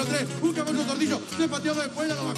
número 3, un caballo tordillo, se pateó de escuela, lo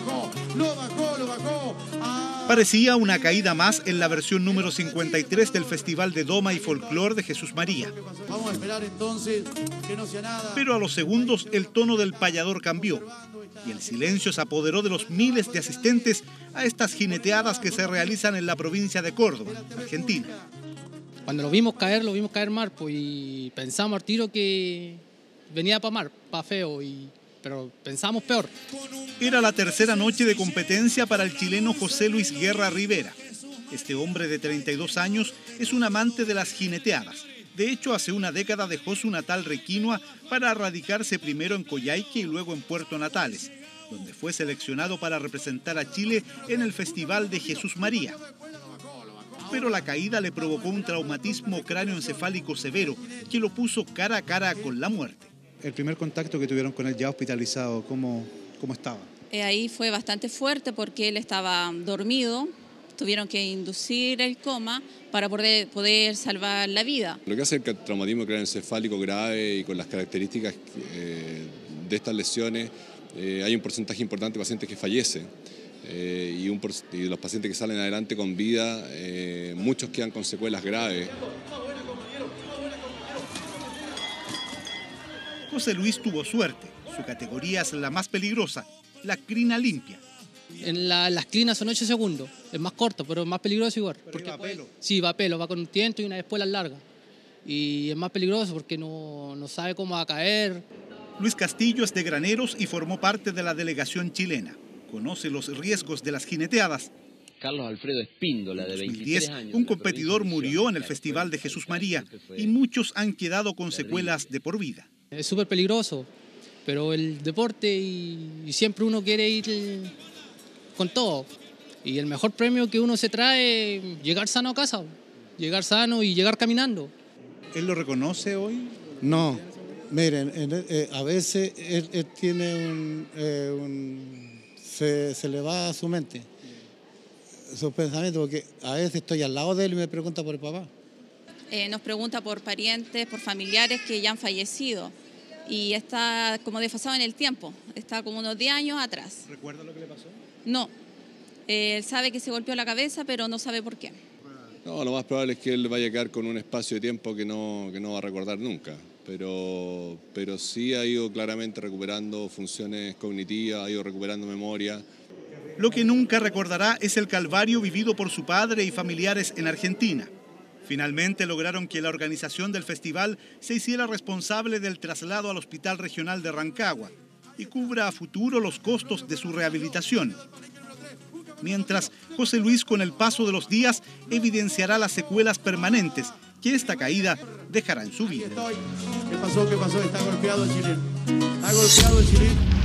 bajó. Parecía una caída más en la versión número 53 del Festival de Doma y Folclor de Jesús María. Vamos a esperar entonces que no sea nada. Pero a los segundos el tono del payador cambió y el silencio se apoderó de los miles de asistentes a estas jineteadas que se realizan en la provincia de Córdoba, Argentina. Cuando lo vimos caer mal, pues, y pensamos al tiro que venía para mal, para feo, pero pensamos peor. Era la tercera noche de competencia para el chileno José Luis Guerra Rivera. Este hombre de 32 años es un amante de las jineteadas. De hecho, hace una década dejó su natal Requinoa para radicarse primero en Coyhaique y luego en Puerto Natales, donde fue seleccionado para representar a Chile en el Festival de Jesús María. Pero la caída le provocó un traumatismo cráneoencefálico severo que lo puso cara a cara con la muerte. El primer contacto que tuvieron con él ya hospitalizado, ¿cómo estaba? Ahí fue bastante fuerte porque él estaba dormido, tuvieron que inducir el coma para poder salvar la vida. Lo que hace el traumatismo cráneoencefálico grave y con las características de estas lesiones, hay un porcentaje importante de pacientes que fallecen. Y de los pacientes que salen adelante con vida, muchos quedan con secuelas graves. José Luis tuvo suerte. Su categoría es la más peligrosa, la crina limpia. En las clinas son 8 segundos, es más corto, pero es más peligroso igual. Porque va a pelo. Sí, va a pelo, va con un tiento y una espuela larga. Y es más peligroso porque no sabe cómo va a caer. Luis Castillo es de Graneros y formó parte de la delegación chilena. Conoce los riesgos de las jineteadas. Carlos Alfredo Espíndola, de 23 años. Un competidor murió en el Festival de Jesús María y muchos han quedado con secuelas de por vida. Es súper peligroso, pero el deporte y siempre uno quiere ir con todo. Y el mejor premio que uno se trae es llegar sano a casa, llegar sano y llegar caminando. ¿Él lo reconoce hoy? No, miren, a veces él tiene se le va a su mente, sus pensamientos, porque a veces estoy al lado de él y me pregunta por el papá. Nos pregunta por parientes, por familiares que ya han fallecido y está como desfasado en el tiempo, está como unos 10 años atrás. ¿Recuerda lo que le pasó? No, él sabe que se golpeó la cabeza, pero no sabe por qué. No, lo más probable es que él vaya a quedar con un espacio de tiempo que no va a recordar nunca. Pero sí ha ido claramente recuperando funciones cognitivas, ha ido recuperando memoria. Lo que nunca recordará es el calvario vivido por su padre y familiares en Argentina. Finalmente lograron que la organización del festival se hiciera responsable del traslado al Hospital Regional de Rancagua y cubra a futuro los costos de su rehabilitación. Mientras, José Luis, con el paso de los días, evidenciará las secuelas permanentes que esta caída dejará en su vida. ¿Qué pasó? Está golpeado el chileno.